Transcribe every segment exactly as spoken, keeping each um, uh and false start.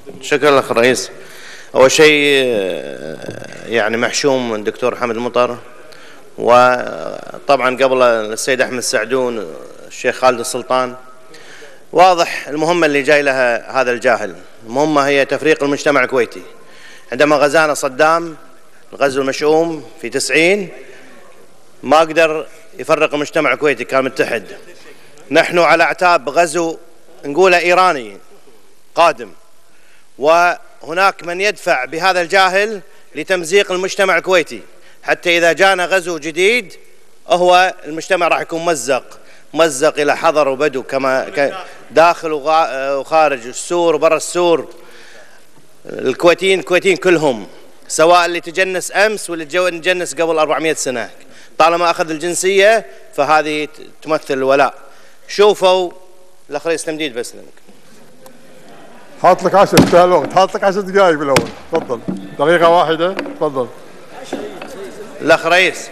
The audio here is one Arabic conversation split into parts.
شكرا لك رئيس. أول شيء يعني محشوم من الدكتور حمد المطر، وطبعا قبل السيد أحمد السعدون الشيخ خالد السلطان. واضح المهمة اللي جاي لها هذا الجاهل، المهمة هي تفريق المجتمع الكويتي. عندما غزانا صدام الغزو المشؤوم في تسعين ما قدر يفرق المجتمع الكويتي، كان متحد. نحن على اعتاب غزو نقوله إيراني قادم، وهناك من يدفع بهذا الجاهل لتمزيق المجتمع الكويتي، حتى إذا جانا غزو جديد هو المجتمع راح يكون مزق مزق إلى حضر وبدو، كما داخل وخارج السور وبرا السور. الكويتيين الكويتيين كلهم، سواء اللي تجنس أمس واللي تجنس قبل أربعمئة سنة، طالما أخذ الجنسية فهذه تمثل الولاء. شوفوا الأخ رئيس تمديد بس لك. حاط لك عشر انتهى الوقت، حاط لك عشر دقائق بالاول، تفضل دقيقة واحدة تفضل. الأخ رئيس،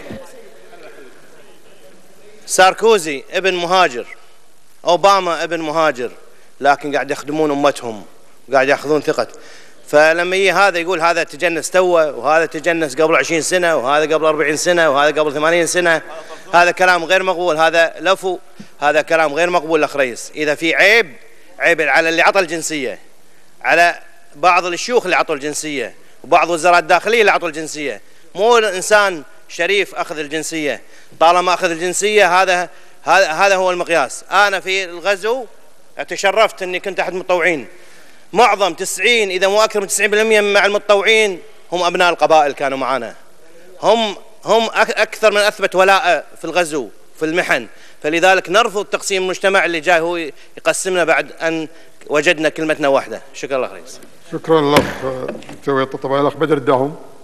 ساركوزي ابن مهاجر، أوباما ابن مهاجر، لكن قاعد يخدمون أمتهم وقاعد يأخذون ثقة. فلما يجي هذا يقول هذا تجنس توه، وهذا تجنس قبل عشرين سنة، وهذا قبل أربعين سنة، وهذا قبل ثمانين سنة، هذا كلام غير مقبول، هذا لفو، هذا كلام غير مقبول. الأخ رئيس، إذا في عيب عيب على اللي عطى الجنسية، على بعض الشيوخ اللي عطوا الجنسية، وبعض وزراء الداخلية اللي عطوا الجنسية، مو إنسان شريف أخذ الجنسية. طالما أخذ الجنسية هذا هذا هذا هو المقياس. أنا في الغزو تشرفت أني كنت أحد المتطوعين، معظم تسعين إذا مو أكثر من تسعين بالمئة مع المتطوعين هم أبناء القبائل كانوا معنا، هم هم أكثر من أثبت ولاء في الغزو في المحن. فلذلك نرفض تقسيم المجتمع اللي جاي هو يقسمنا بعد أن وجدنا كلمتنا واحدة. شكرا لك رئيس. شكرا لك دكتور. طبعا الأخ بدر الداهم.